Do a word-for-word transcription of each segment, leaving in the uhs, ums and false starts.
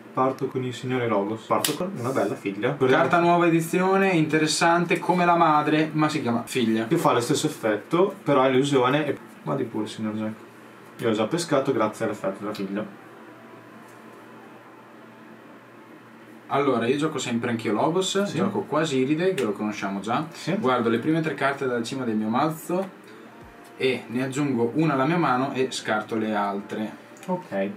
Parto con il signore Logos. Parto con una bella figlia. Carta nuova edizione, interessante come la madre, ma si chiama figlia. Che fa lo stesso effetto, però è illusione e... Guardi pure, signor Jack. Io ho già pescato grazie all'effetto della figlia. Allora, io gioco sempre anch'io Logos, sì. Gioco Quasiride, che lo conosciamo già. Sì. Guardo le prime tre carte dalla cima del mio mazzo e ne aggiungo una alla mia mano e scarto le altre. Ok.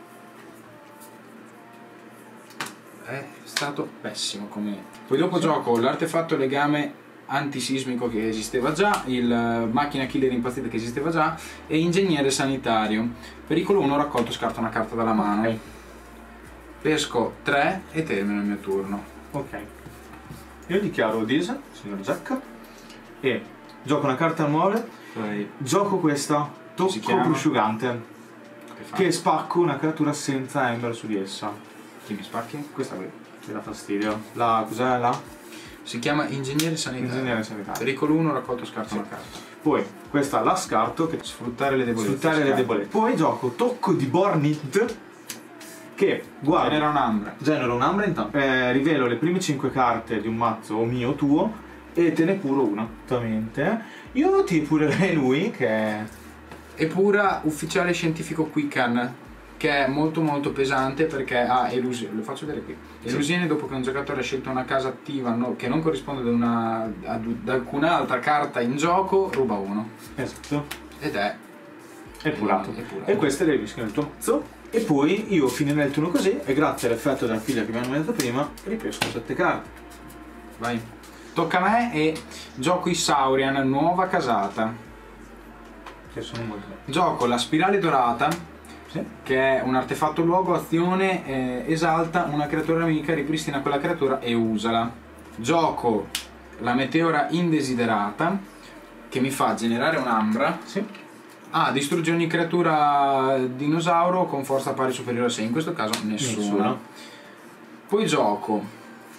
È stato pessimo come... Poi dopo sì. Gioco l'artefatto legame antisismico che esisteva già, il macchina killer impazzita che esisteva già e ingegnere sanitario. Pericolo uno, raccolto, scarto una carta dalla mano. Okay. Pesco tre e termino il mio turno. Ok. Io dichiaro Odisa, signor Jack, e gioco una carta nuova. Okay. Gioco questa, tocco prosciugante, che, che spacco una creatura senza ember su di essa. Chi mi spacchi? Questa qui, che dà fastidio. La, cos'è la? Si chiama ingegnere sanitario. Ingegnere sanitario. Pericolo uno, raccolto, scarto sì. Una carta. Poi questa la scarto, che sfruttare le debolezze. Sfruttare le debolezze. Poi gioco tocco di Bornit, che guarda, genera un'ambra. Genera un'ambra intanto. Eh, rivelo le prime cinque carte di un mazzo o mio tuo e te ne curo una. Esattamente. Io ti curerei lui, che è... E pura ufficiale scientifico Quickan, che è molto molto pesante perché ha elusione. Lo faccio vedere qui. Elusione sì. Dopo che un giocatore ha scelto una casa attiva no, che non corrisponde ad, una, ad alcun'altra carta in gioco, ruba uno. Esatto. Ed è... È purato. È purato. E queste le rischi nel tuo mazzo. E poi io finirei il turno così e grazie all'effetto della figlia che mi hanno detto prima ripesco sette carte. Vai. Tocca a me e gioco i Saurian, nuova casata. Che sono molto belli. Gioco la spirale dorata, sì. Che è un artefatto luogo, azione, eh, esalta una creatura nemica, ripristina quella creatura e usala. Gioco la meteora indesiderata, che mi fa generare un'ambra. Sì. Ah, distrugge ogni creatura dinosauro con forza pari o superiore a sei, in questo caso nessuna. nessuna. Poi gioco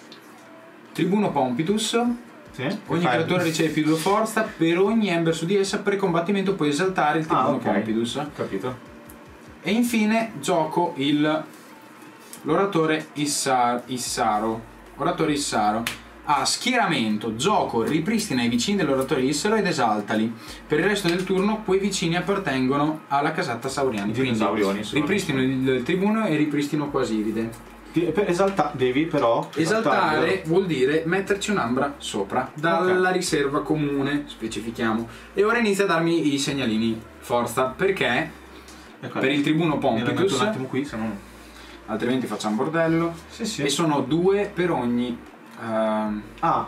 Tribuno Pompitus, sì, ogni creatura riceve più due forza, per ogni ember su di essa per combattimento puoi esaltare il Tribuno ah, okay. Pompitus. Capito. E infine gioco il l'oratore Issar, Issaro. Oratore Issaro. A schieramento, gioco, ripristina i vicini dell'oratore Issaro ed esaltali. Per il resto del turno quei vicini appartengono alla casata Sauriani. Quindi ripristino il, il tribuno e ripristino Quasiride. Per esaltare devi però esaltare vuol dire metterci un'ambra sopra dalla okay. riserva comune, specifichiamo. E ora inizia a darmi i segnalini forza perché ecco, per il tribuno Pompitus un attimo qui, se no... altrimenti facciamo bordello. Sì, sì. E sono due per ogni uh, ah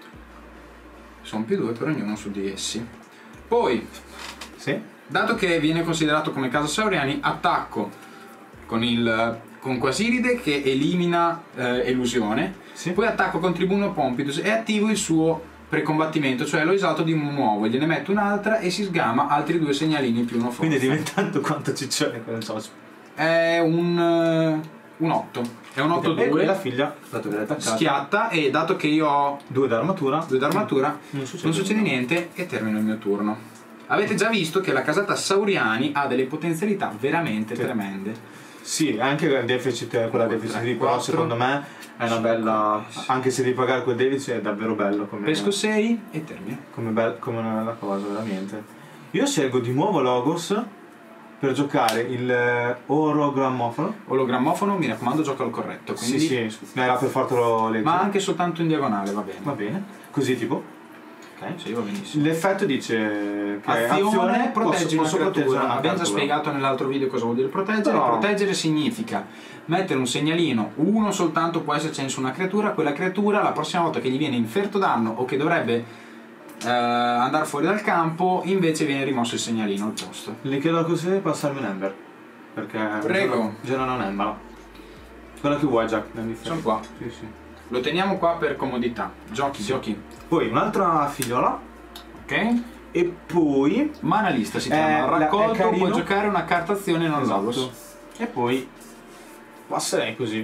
sono più due per ognuno su di essi. Poi sì. Dato che viene considerato come casa Sauriani, attacco con il con Quasiride che elimina eh, elusione, sì. Poi attacco con Tribuno Pompitus e attivo il suo precombattimento, cioè lo esalto di un nuovo, gliene metto un'altra e si sgama altri due segnalini più uno forza. Quindi diventando quanto ciccione non so. È un uh, un otto. È un otto due. E la figlia, dato che l'hai attaccata, schiatta e dato che io ho due d'armatura, due d'armatura, non succede, non succede niente e termino il mio turno. Avete già visto che la casata Sauriani ha delle potenzialità veramente sì. Tremende. Sì, anche il deficit, quella deficit lì, però secondo me è una bella, anche se devi pagare quel deficit è davvero bello come... Pesco sei e termino. Come, be come una bella cosa, veramente. Io scelgo di nuovo Logos per giocare il ologrammofono. Ologrammofono, mi raccomando, gioca al corretto. Quindi... Sì, sì, era per fartelo leggere. Ma anche soltanto in diagonale, va bene. Va bene, così tipo. Ok, sì, va benissimo. L'effetto dice che azione, azione protegge una creatura. Una Abbiamo già spiegato nell'altro video cosa vuol dire proteggere. Però... Proteggere significa mettere un segnalino, uno soltanto può esserci su una creatura, quella creatura la prossima volta che gli viene inferto danno o che dovrebbe eh, andare fuori dal campo, invece viene rimosso il segnalino al posto. Le chiedo così di passarmi un ember, perché prego. Genera un ember. Quella che vuoi, Jack. Sono qua. Sì, sì. Lo teniamo qua per comodità. Giochi, sì. Giochi. Poi un'altra figliola. Ok. E poi mana lista si chiama. Eh, raccolto, puoi giocare una carta azione non esatto. Logos. E poi passerei così.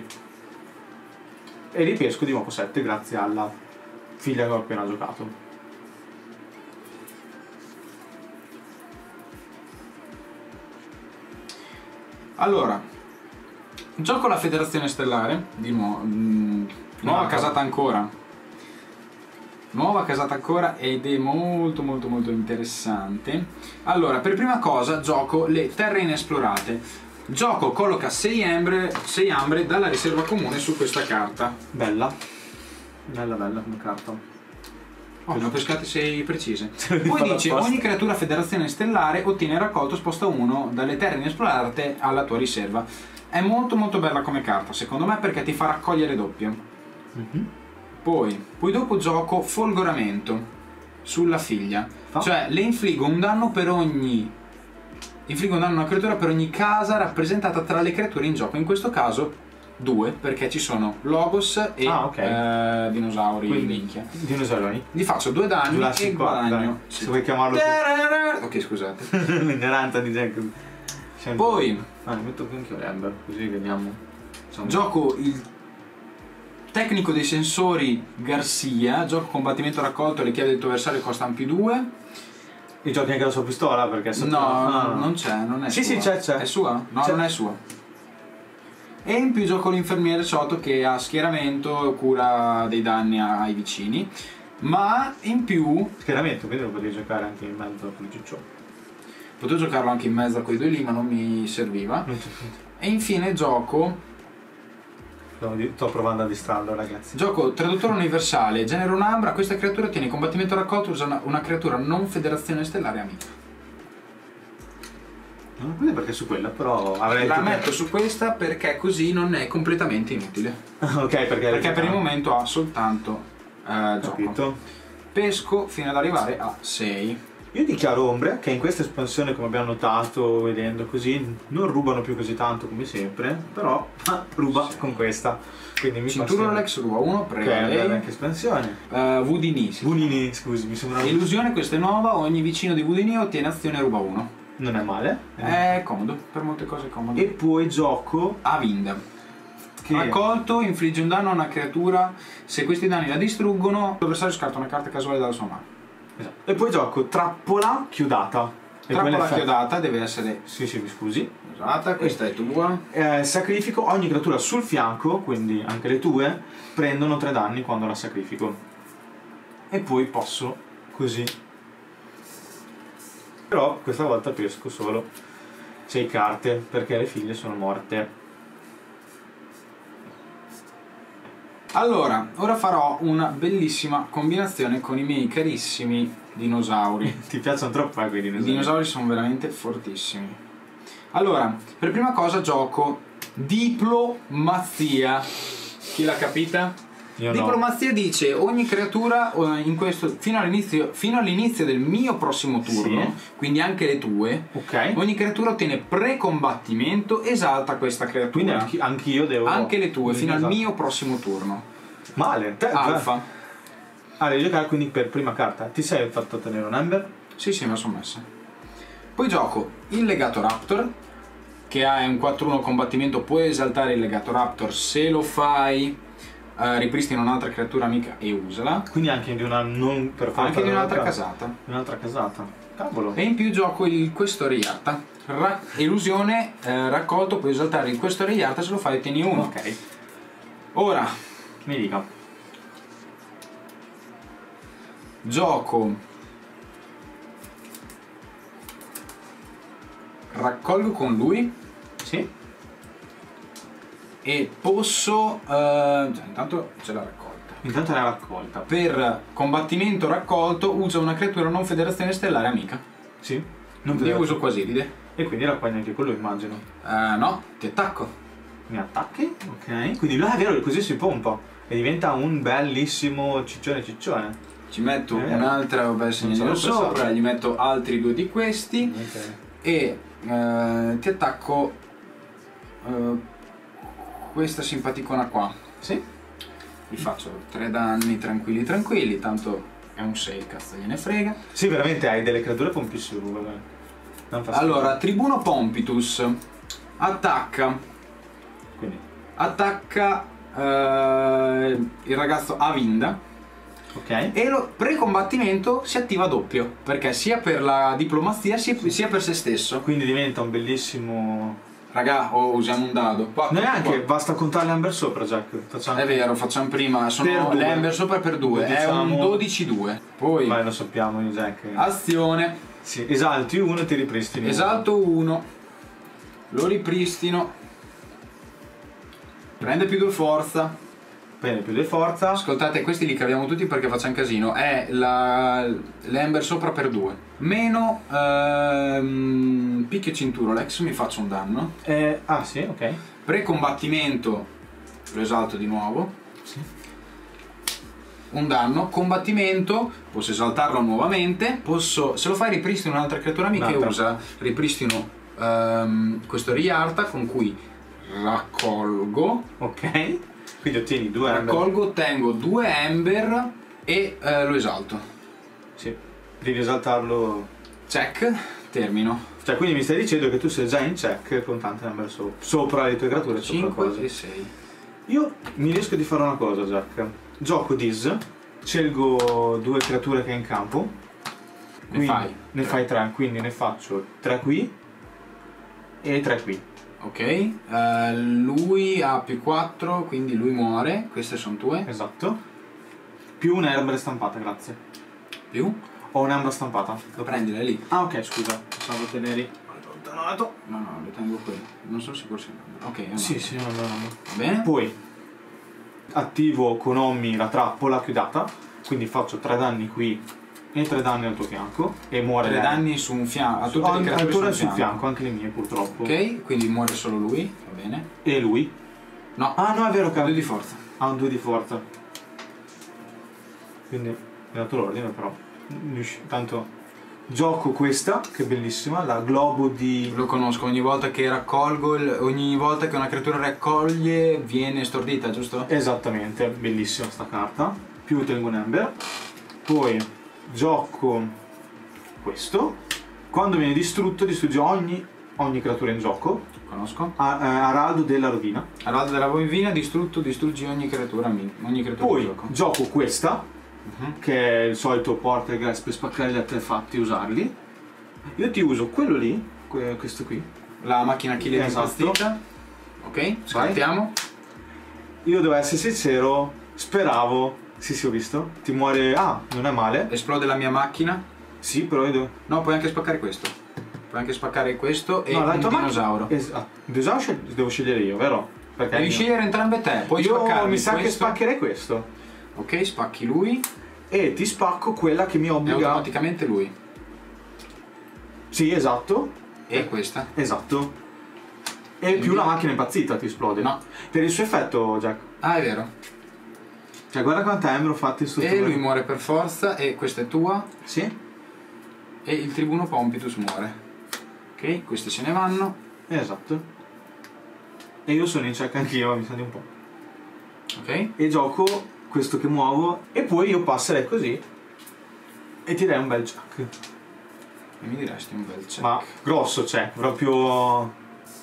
E ripesco di nuovo sette grazie alla figlia che ho appena giocato. Allora, Gioco la Federazione Stellare, di nuovo, mh, nuova No, casata ancora. Nuova casata ancora ed è molto molto molto interessante. Allora, per prima cosa gioco le terre inesplorate. Gioco colloca sei ambre, sei ambre dalla riserva comune su questa carta. Bella. Bella bella come carta. Oh, ne ho pescate sei precise. Poi Poi dice ogni creatura Federazione Stellare ottiene raccolto sposta uno dalle terre inesplorate alla tua riserva. È molto molto bella come carta, secondo me, perché ti fa raccogliere doppio. Mm-hmm. Poi, poi dopo gioco Folgoramento sulla figlia. Fa? Cioè le infliggo un danno per ogni. Infliggo un danno a una creatura per ogni casa rappresentata tra le creature in gioco. In questo caso due, perché ci sono Logos e Ah, ok. eh, dinosauri Quindi, minchia. dinosauri. Gli faccio due danni Jurassic e Park, guadagno. dai. Se vuoi chiamarlo Ok, scusate. l'ignoranza di Jack. Sempre. Poi Ah, mi metto anche io l'Ember, così vediamo. Insomma. gioco il tecnico dei sensori Garcia, gioco combattimento raccolto, le chiavi del tuo avversario costano più due. E giochi anche la sua pistola perché No, sotto... ah. non c'è, non è Sì, sua. sì, c'è, c'è. È sua? No, C'è. non è sua. E in più gioco l'infermiere sotto che ha schieramento, cura dei danni ai vicini. Ma in più Schieramento, quindi lo potevi giocare anche in mezzo con il ciccione. potevo giocarlo anche in mezzo a quei due lì, ma non mi serviva. Non c'è niente. E infine gioco Sto provando a distrarlo, ragazzi. Gioco traduttore universale, genere un'ambra, questa creatura ottiene combattimento raccolto, usa una, una creatura non Federazione Stellare amica. Non lo vedo perché su quella, però avrei... La tutte- metto su questa perché così non è completamente inutile. ok, perché... Perché per il momento ha soltanto eh, gioco. Capito. Pesco fino ad arrivare a sei. Io dichiaro ombre che in questa espansione, come abbiamo notato vedendo così, non rubano più così tanto come sempre, però ah, ruba Sì. con questa. Quindi mi Cintura passa... Lex ruba uno, prego Ok, è lei. anche espansione. Uh, Vudini. sì. Bunini, scusi, mi sembra... Illusione, questa è nuova, ogni vicino di Vudini ottiene azione e ruba uno. Non è male. È comodo, per molte cose è comodo. E poi gioco Avind. che... Raccolto, infligge un danno a una creatura, se questi danni la distruggono, l'avversario scarta una carta casuale dalla sua mano. Esatto. E poi gioco trappola chiudata. E Trappola quella è- chiodata deve essere Sì, sì, mi scusi. usata, questa è tua. Eh, sacrifico ogni creatura sul fianco, quindi anche le tue, prendono tre danni quando la sacrifico. E poi posso così. Però questa volta pesco solo sei carte, perché le figlie sono morte. Allora, ora farò una bellissima combinazione con i miei carissimi dinosauri. Ti piacciono troppo eh, quei I dinosauri? dinosauri sono veramente fortissimi. Allora, per prima cosa gioco Diplomazia. Chi l'ha capita? Io no. Diplomazia dice ogni creatura eh, in questo, fino all'inizio fino all'inizio del mio prossimo turno, Sì. quindi anche le tue, Ok. ogni creatura ottiene pre-combattimento, esalta questa creatura. Quindi anche, anch'io devo... Anche le tue, fino al Esatto. mio prossimo turno. Male. Te, Alfa. Ah, devi giocare quindi per prima carta. Ti sei fatto tenere un Ember? Sì, sì, me la sono messa. Poi gioco il Legato Raptor, che ha un quattro uno combattimento, puoi esaltare il Legato Raptor, se lo fai eh, ripristina un'altra creatura amica e usala. Quindi anche di una non per forza Anche di un'altra della- casata. Un'altra casata. Cavolo. E in più gioco il Questore Iarta. Ra- illusione, eh, raccolto, puoi esaltare il Questore Iarta, se lo fai ottieni uno. Ok. Ora Mi dica. gioco, raccolgo con lui Sì? e posso, eh, cioè, intanto ce l'ha raccolta. Intanto l'hai raccolta. Per combattimento raccolto usa una creatura non Federazione Stellare amica. Sì? Non Io vedo. uso Quasiride. E quindi raccogli anche quello, immagino. Eh, no, ti attacco. Mi attacchi? Ok. Quindi là è vero, così si pompa. E diventa un bellissimo ciccione ciccione. Ci metto Eh. un'altra bel segnalino Non ce l'ho sopra, pensato. gli metto altri due di questi Ok. e eh, ti attacco eh, questa simpaticona qua. Sì? Gli faccio tre danni tranquilli tranquilli, tanto è un sei, cazzo gliene frega. Sì, veramente hai delle creature pompissime, guarda. Non fa schifo. Allora, Tribuno Pompitus attacca, Quindi. attacca eh, il ragazzo Avinda Ok. e lo pre-combattimento si attiva doppio, perché sia per la diplomazia sia, sia per se stesso. Quindi diventa un bellissimo Raga, oh, usiamo un dado. quattro, neanche, quattro. Basta contare l'Amber sopra, Jack. Facciamo... È vero, facciamo prima. Sono l'Amber sopra per due. Diciamo... È un dodici due. Poi. Vai, lo sappiamo, Jack. Azione. Sì, esalti uno e ti ripristini. Esalto uno. Lo ripristino. Prende più due forza. Prende più due forza. Ascoltate, questi li caviamo tutti perché facciamo casino. È la l'Amber sopra per due. Meno ehm, picchio cintura, l'ex mi faccio un danno. Eh, ah sì, ok. Pre-combattimento lo esalto di nuovo. Sì. Un danno. Combattimento, posso esaltarlo nuovamente. Posso, se lo fai ripristino un'altra creatura amica e usa ripristino ehm, questo riarta con cui raccolgo. Ok. Quindi ottieni due Amber. Raccolgo, ottengo due Amber e eh, lo esalto. Sì. Devi esaltarlo. Check, termino. Cioè, quindi mi stai dicendo che tu sei già in check con tante Amber so sopra le tue creature, cinque e sei. Io mi riesco di fare una cosa, Jack. Gioco Diz, scelgo due creature che hai in campo. Ne fai? Ne fai tre, quindi ne faccio tre qui e tre qui. Ok, uh, lui ha più quattro, quindi lui muore. Queste sono tue. Esatto. Più un'erba stampata, grazie. Più? Ho un'erba stampata. Lo prendila lì. Ah ok, scusa, pensavo teneri allontanato. No, no, lo tengo qui. Non sono sicuro se... Ok, è sì, sì, no, no, no. Va bene. Poi attivo con Ommi la trappola chiudata, quindi faccio tre danni qui e tre danni al tuo fianco e muore. tre danni su un fianco, a tutte le creature sul fianco. fianco, anche le mie purtroppo. Ok, quindi muore solo lui, va bene. E lui? No. Ah no, è vero che ha due di forza. Ha un due di forza. Quindi mi ha dato l'ordine però. Tanto gioco questa, che è bellissima, la globo di... Lo conosco, ogni volta che raccolgo, il... ogni volta che una creatura raccoglie viene stordita, giusto? Esattamente, bellissima sta carta. Più tengo un Ember. Poi gioco questo. Quando viene distrutto, distrugge ogni, ogni creatura in gioco. Conosco. A, eh, Araldo della rovina. Araldo della rovina, distrutto, distruggi ogni creatura, ogni creatura Poi in gioco. Gioco questa, uh-huh. che è il solito porta e gas per spaccare gli artefatti e usarli. Io ti uso quello lì, questo qui. La macchina Achille esatto. impazzita. Ok, scattiamo. Io devo essere sincero, speravo... Sì, sì, ho visto. Ti muore... Ah, non è male. Esplode la mia macchina. Sì, però io devo... No, puoi anche spaccare questo. Puoi anche spaccare questo e no, un dinosauro. Macchina... Es... Ah, il dinosauro devo scegliere io, vero? Perché devi scegliere entrambe te. Puoi io spaccarmi mi sa questo. che spaccherei questo. Ok, spacchi lui. E ti spacco quella che mi obbliga... E automaticamente lui. Sì, esatto. E eh. questa. Esatto. E quindi... più la macchina impazzita ti esplode. No. Per il suo effetto, Jack. Ah, è vero. Cioè, guarda quanta Ember ho fatto in E lui muore per forza e questa è tua. Sì. E il tribuno Pompitus muore. Ok, queste se ne vanno. Esatto. E io sono in check anch'io, mi sa di un po'. Ok. E gioco questo che muovo e poi io passerei così e ti dai un bel check. E mi diresti un bel check. Ma grosso check, proprio...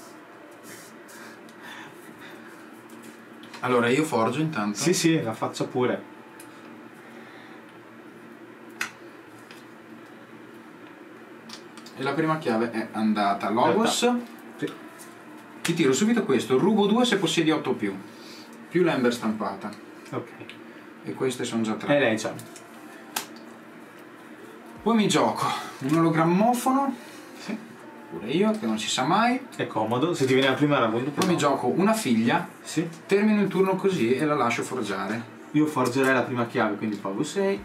Allora io forgio intanto. Sì, sì, la faccia pure. E la prima chiave è andata. Logos. Sì. Ti tiro subito questo. Rubo due se possiedi otto più. Più l'Ember stampata. Ok. E queste sono già tre. E lei c'ha. Poi mi gioco un ologrammofono. Sì. Pure io, che non si sa mai. È comodo, se ti viene la prima era molto. Poi mi gioco una figlia. Sì. Termino il turno così e la lascio forgiare. Io forgerei la prima chiave, quindi pago sei.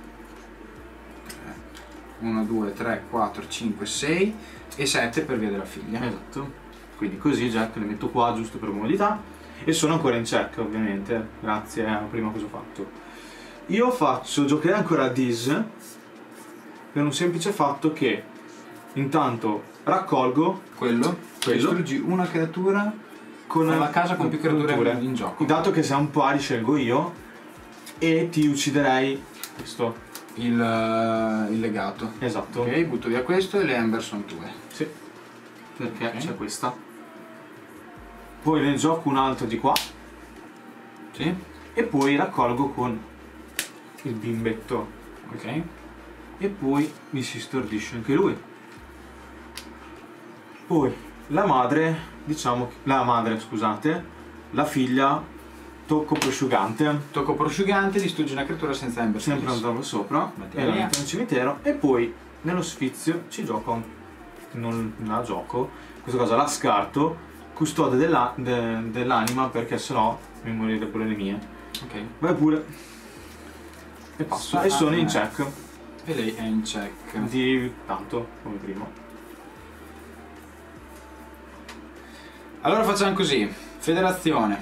uno, due, tre, quattro, cinque, sei e sette per via della figlia. Esatto. Quindi così Jack le metto qua giusto per comodità. E sono ancora in check ovviamente, grazie alla prima cosa ho fatto. Io faccio giocare ancora a Diz per un semplice fatto che intanto raccolgo quello, quello. Distruggi una creatura con, con la casa con più creature, creature in gioco. Dato che siamo pari scelgo io e ti ucciderei questo. Il, uh, il legato. Esatto. Ok, butto via questo e le Ember sono tue. Sì. Perché okay. c'è questa. Poi ne gioco un altro di qua. Sì. E poi raccolgo con il bimbetto. Ok. E poi mi si stordisce anche lui. Poi la madre, diciamo, la madre, scusate, la figlia, tocco prosciugante. Tocco prosciugante, distrugge una creatura senza ember. Sempre andavo sopra, e la metto nel cimitero, e poi nello sfizio ci gioco, non la gioco, questa cosa la scarto, custode della, de, dell'anima, perché sennò mi morire pure le mie. Ok. Vai pure. E passo. E sono in check. E lei è in check. Di tanto, come prima. Allora facciamo così. Federazione.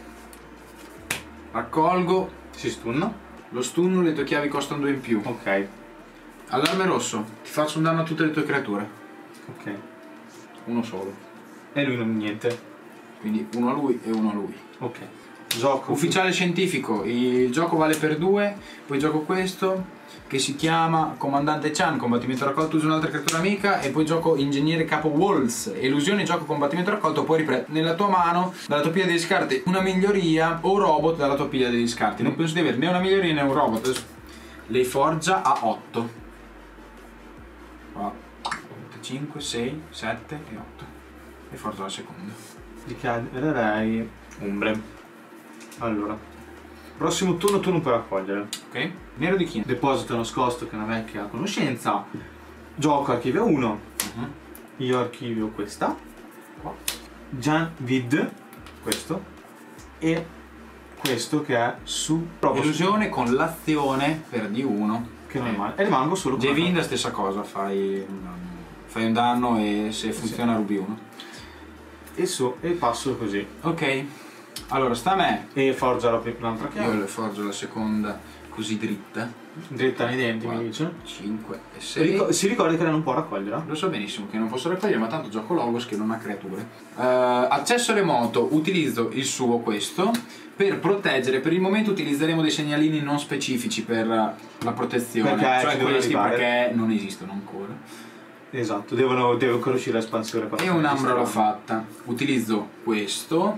Raccolgo. Si stunna. Lo stun, le tue chiavi costano due in più. Ok. Allarme rosso. Ti faccio un danno a tutte le tue creature. Ok. Uno solo. E lui non niente. Quindi uno a lui e uno a lui. Ok. Gioco. Ufficiale scientifico. Il gioco vale per due. Poi gioco questo, che si chiama Comandante Chan, combattimento raccolto, usa un'altra creatura amica. E poi gioco Ingegnere Capo Walls, illusione, gioco combattimento raccolto. Poi riprende nella tua mano, dalla tua pila degli scarti, una miglioria o robot dalla tua pila degli scarti. Non penso di avere né una miglioria né un robot. Lei forgia a otto. cinque, sei, sette e otto. E forgia la seconda. Dichiarerei ombre. Allora, prossimo turno tu non puoi raccogliere. Ok. Nero di chi? Deposito nascosto, che è una vecchia conoscenza. Gioco archivio uno. Uh-huh. Io archivio questa qua. Jan Vid, questo. E questo che è su illusione con l'azione per D uno. Che non è male. E rimango solo con J-Wind, stessa cosa, fai un danno. Fai un danno e se funziona sì, rubi uno. E so, e passo così. Ok. Allora sta a me. E forgia l'altra chiave. Io le forgio la seconda così dritta. Dritta nei denti, mi dice. cinque e sei. Ric si ricorda che lei non può raccogliere? Lo so benissimo che non posso raccogliere, ma tanto gioco Logos che non ha creature. Uh, accesso remoto, utilizzo il suo questo per proteggere. Per il momento utilizzeremo dei segnalini non specifici per la protezione, perché cioè questi perché non esistono ancora. Esatto, devono, devo ancora uscire l'espansione. E un'ambra l'ho fatta. Utilizzo questo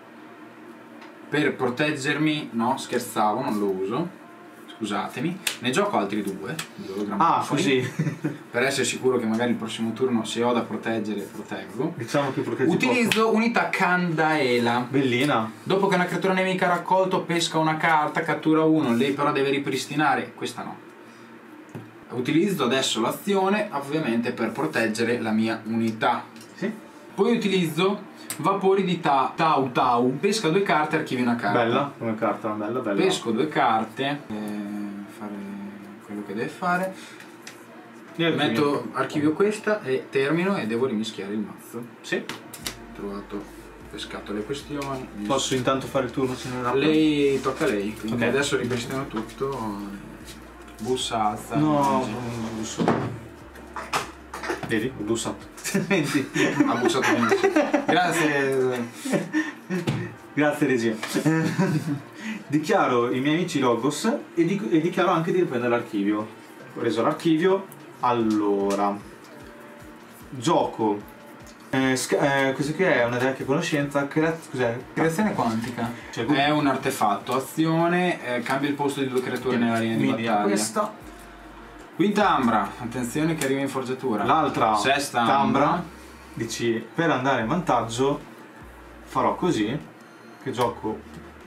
per proteggermi. No, scherzavo, non lo uso. Scusatemi. Ne gioco altri due. Ah, così. Per essere sicuro che magari il prossimo turno, se ho da proteggere, proteggo. Diciamo che proteggi. Utilizzo poco. unità Candaela. Bellina. Dopo che una creatura nemica ha raccolto, pesca una carta, cattura uno. Lei però deve ripristinare. Questa no. Utilizzo adesso l'azione ovviamente per proteggere la mia unità. Sì. Poi utilizzo vapori di ta Tau Tau. Pesca due carte e archivi una carta. Bella come carta, bella, bella. Pesco due carte, eh, fare quello che deve fare. Metto, archivio questa e termino e devo rimischiare il mazzo. Sì. Ho trovato, pescato le questioni. Posso intanto fare il turno se non è lei tocca a lei, quindi okay. Adesso ripristino tutto. Bussa, alza. No, busso. Vedi? Ho bussato. Ha bussato benissimo. Grazie. Grazie regia. Dichiaro i miei amici Logos e, di e dichiaro anche di riprendere l'archivio. Ho preso l'archivio. Allora, gioco. Eh, eh, questo qui è una vecchia conoscenza. Cos'è? Creazione quantica. Cioè, è un artefatto. Azione, eh, cambia il posto di due creature nella linea di battaglia. Questa. Quinta ambra. Attenzione che arriva in forgiatura. L'altra sesta ambra. ambra. Dici, per andare in vantaggio farò così, che gioco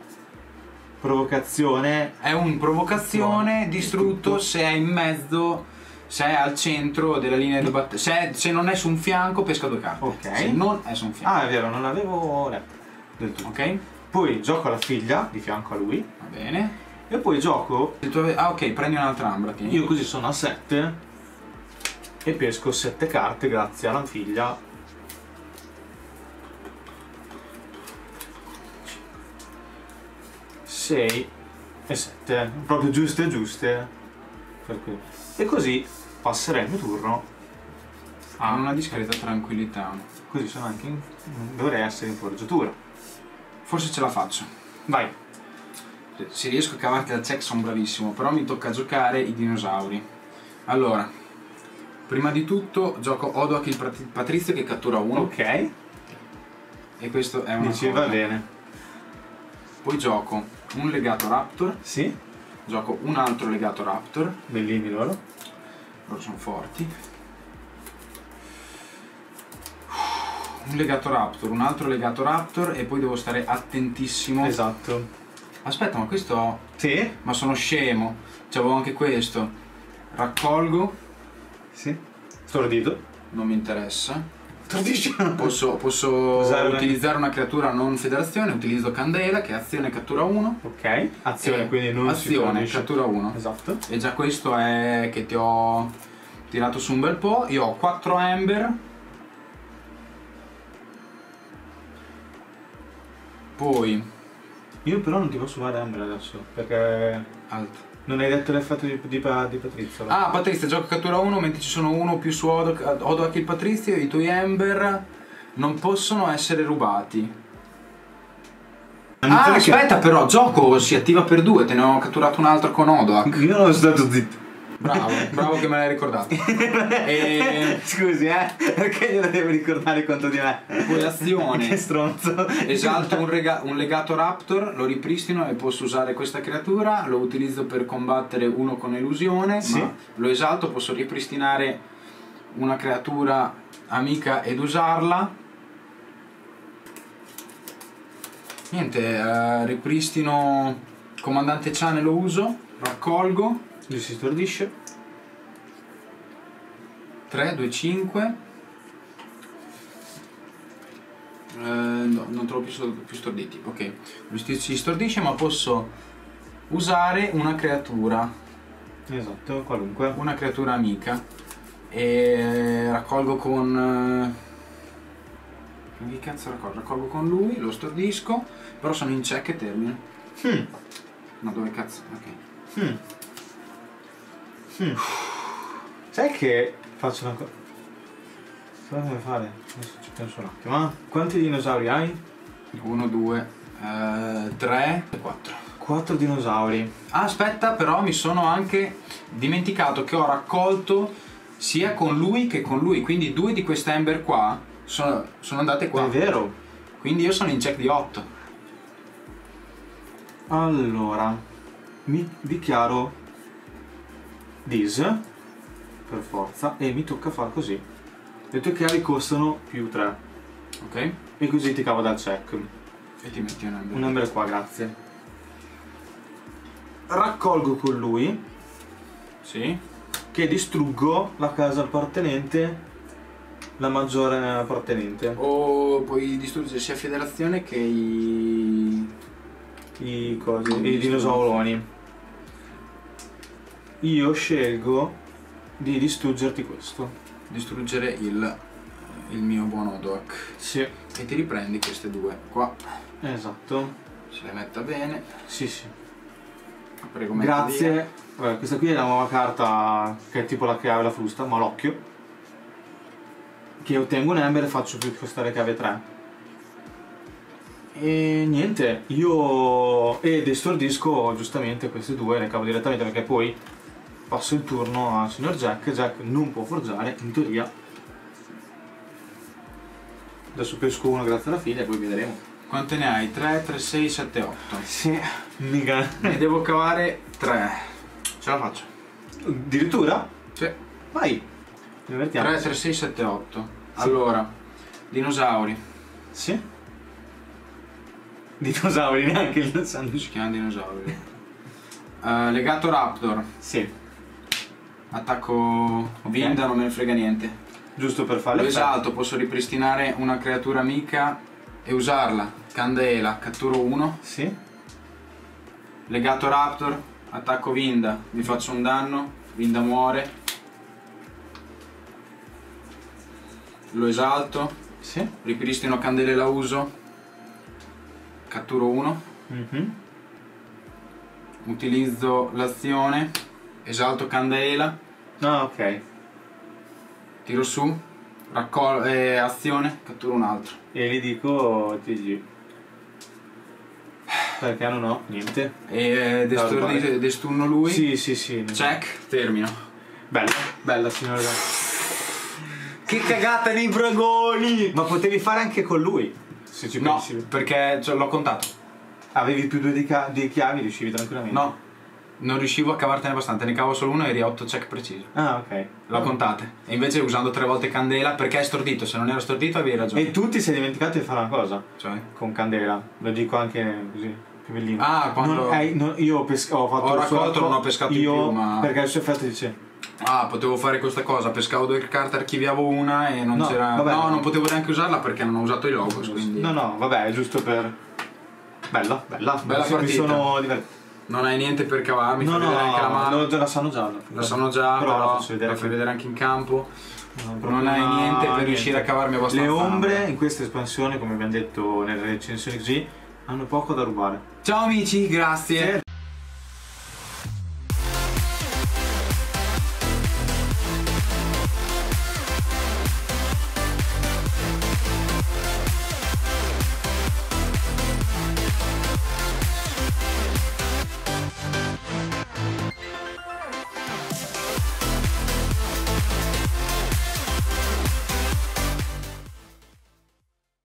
provocazione. È un provocazione distrutto se è in mezzo. Se è al centro della linea di battaglia, se, se non è su un fianco pesca due carte. Ok. Se non è su un fianco. Ah, è vero, non l'avevo letto del tutto. Ok. Poi gioco la figlia di fianco a lui. Va bene. E poi gioco. Ah, ok, prendi un'altra ambra. Tieni. Io così sono a sette e pesco sette carte grazie alla figlia. sei e sette, proprio giuste giuste. Per cui. E così passerei il mio turno a una discreta tranquillità. Così sono anche in, dovrei essere in forgiatura. Forse ce la faccio. Vai. Se riesco a cavarti da check sono bravissimo, però mi tocca giocare i dinosauri. Allora, prima di tutto gioco Odoak il Patrizio che cattura uno. Ok. E questo è una Dici, cosa. va bene. Poi gioco un legato Raptor. Sì. Gioco un altro legato Raptor. Bellini loro. Loro sono forti. Un legato raptor, un altro legato raptor e poi devo stare attentissimo. Esatto. Aspetta, ma questo... Sì? Ma sono scemo. C'avevo anche questo. Raccolgo. Sì. Stordito. Non mi interessa. Stordisci. Posso, posso Usare utilizzare una creatura non federazione, utilizzo Candela che è azione cattura uno. Ok. Azione, E quindi non si azione stordisce. cattura uno. Esatto. E già questo è che ti ho tirato su un bel po'. Io ho quattro Ember. Poi Io però non ti posso fare Amber adesso, perché altro. non hai detto l'effetto di, di, di Patrizio. Ah, Patrizia, gioco cattura uno, mentre ci sono uno o più su Odo- Odoak il Patrizio, i tuoi Ember non possono essere rubati. Ah, aspetta però, gioco si attiva per due, te ne ho catturato un altro con Odoak. Io non sono stato zitto. Bravo, bravo che me l'hai ricordato. E Scusi, eh, perché glielo devo ricordare contro di me? poi azione. Che stronzo. Esalto un, rega- un legato raptor, lo ripristino e posso usare questa creatura, lo utilizzo per combattere uno con elusione, Sì. ma lo esalto, posso ripristinare una creatura amica ed usarla. Niente, eh, ripristino comandante Chan e lo uso, raccolgo. Lui si stordisce. tre, due, cinque. Eh, no, non trovo più, stor- più storditi. Ok, lui sti- si stordisce, ma posso usare una creatura, Esatto, qualunque. una creatura amica. E raccolgo con. eh, Che cazzo raccolgo? Raccolgo con lui, lo stordisco, però sono in check e termino. Hmm. Ma dove cazzo? Ok. Hmm. Hmm. Sai che faccio una cosa? Sai come fare? Adesso ci penso un attimo. Ma quanti dinosauri hai? uno, due, tre e quattro. Quattro dinosauri. Ah, aspetta, però mi sono anche dimenticato che ho raccolto sia con lui che con lui, quindi due di queste Ember qua sono, sono andate qua. È vero. Quindi io sono in check di otto. Allora, mi dichiaro Dis per forza e mi tocca far così. Le tue chiavi costano più tre Ok? e così ti cavo dal check. E ti metti un Ember. Un Ember qua, grazie. Raccolgo con lui Sì. che distruggo la casa appartenente, la maggiore appartenente. O puoi distruggere sia Federazione che i... I cosi, i dinosauroni. Io scelgo di distruggerti questo. distruggere il, il mio buon Odoak. Sì. E ti riprendi queste due qua. Esatto. Se le metta bene. Sì, sì. Prego, metti via. Grazie. Vabbè, questa qui è la nuova carta che è tipo la chiave e la frusta, ma l'occhio. Che ottengo un Ember e faccio più costare chiave tre. E niente, io ed estordisco giustamente queste due, le cavo direttamente perché poi passo il turno al signor Jack. Jack non può forgiare, in teoria. Adesso pesco uno grazie alla figlia e poi vedremo. Quante ne hai? tre, tre, sei, sette, otto. Sì, mica. Ne devo cavare tre. Ce la faccio. Addirittura? Sì. Vai. Divertiamo. tre, tre, sei, sette, otto. Allora, dinosauri. Sì. Dinosauri, neanche il sanno. Si chiama dinosauri. Uh, legato Raptor. Sì. Attacco Vinda, non me ne frega niente. Giusto per Lo fare esalto, posso ripristinare una creatura amica e usarla. Candela, catturo uno. Sì. Legato Raptor, attacco Vinda, mi faccio un danno, Vinda muore. Lo esalto, Sì. ripristino Candela e la uso. Catturo uno. Mm-hmm. Utilizzo l'azione, esalto Candela, Ah, ok. tiro su, raccol- eh, azione, catturo un altro. E gli dico T G. Perché non ho niente. E desturni- desturno lui. Sì, sì, sì. Check, termino. Bella, bella signora. Che cagata nei bragoni! Ma potevi fare anche con lui. Se ci No, pensi. perché cioè, l'ho contato. Avevi più due di, ca- di chiavi, riuscivi tranquillamente. No, non riuscivo a cavartene abbastanza, ne cavo solo uno e eri a otto check preciso. Ah, ok. Lo contate. E invece usando tre volte candela, perché è stordito, se non era stordito avevi ragione. E tu ti sei dimenticato di fare una cosa? Cioè? Con candela, lo dico anche così, più bellino. Ah, quando... Non, eh, non, io ho, pes- ho fatto ho il raccolto, suo- non ho pescato io, in più, ma... perché il suo effetto dice... Ah, potevo fare questa cosa, pescavo due carte, archiviavo una e non No, c'era... vabbè. No, non potevo neanche usarla perché non ho usato i logos, quindi... No, no, vabbè, è giusto per... Bella, bella, Bella mi partita. sono divertito. Non hai niente per cavarmi, No, fai no, vedere anche la mano. no, la sanno già. La sanno già, però, però, la faccio vedere la fai anche. vedere anche in campo. No, Non hai niente per niente. riuscire a cavarmi abbastanza. Le ombre in questa espansione, come abbiamo detto nelle recensioni così, hanno poco da rubare. Ciao amici, grazie.